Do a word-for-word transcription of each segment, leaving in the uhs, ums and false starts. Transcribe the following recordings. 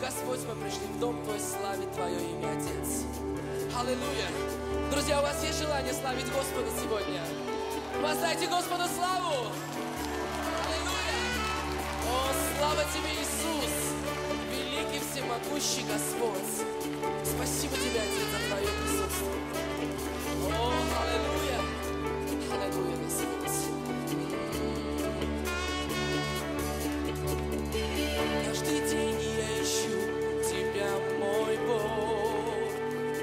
Господь, мы пришли в дом Твой славить Твое имя, Отец. Аллилуйя! Друзья, у вас есть желание славить Господа сегодня? Воздайте Господу славу! Аллилуйя! О, слава Тебе, Иисус! Великий всемогущий Господь! Спасибо Тебе, Отец, за Твое присутствие. О, аллилуйя! Аллилуйя, Господь! Каждый день я ищу Тебя, мой Бог.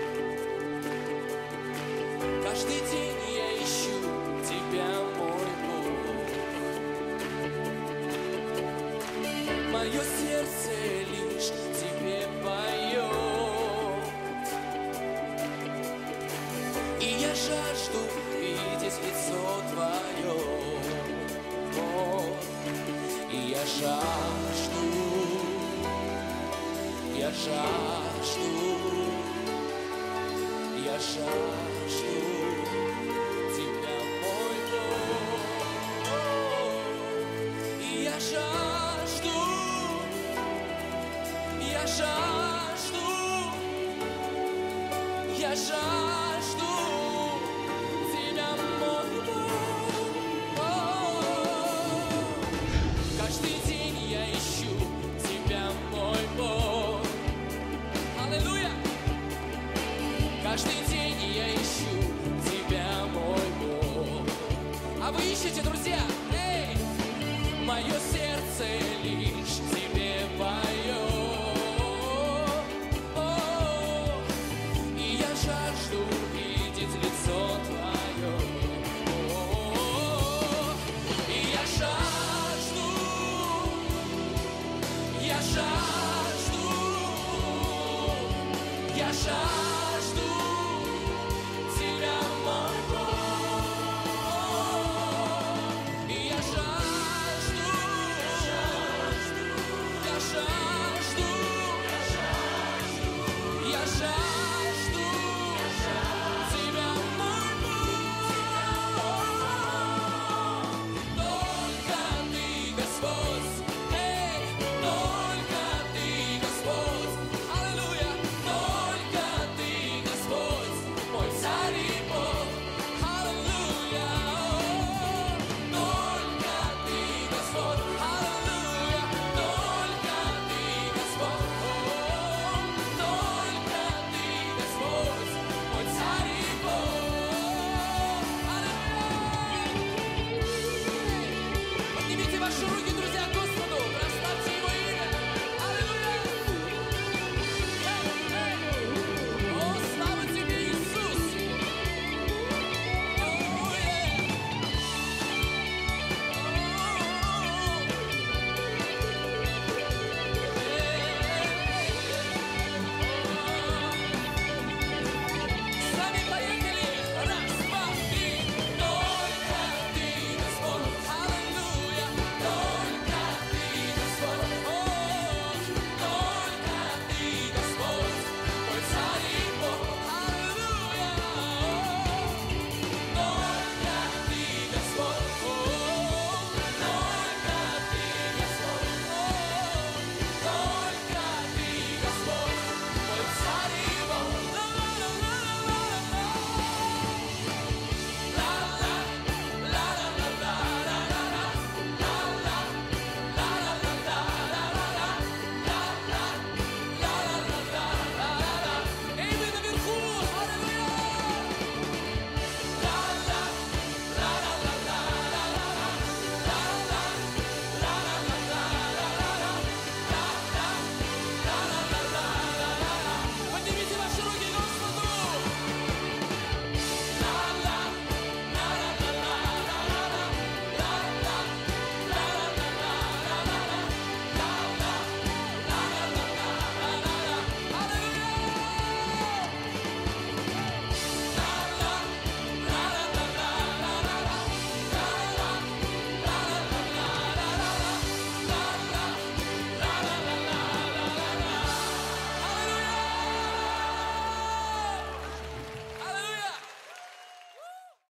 Каждый день я ищу Тебя, мой Бог. Мое сердце лишь Тебе поет, и я жажду видеть лицо Твое. О, и я жажду, я жажду, я жажду Тебя, мой Бог. И я жажду, я жажду, я жажду Тебя, мой Бог. Каждый день я ищу Тебя, мой Бог. Аллилуйя! Каждый день я ищу Тебя, мой Бог. А вы ищете, друзья? Эй! Мое сердце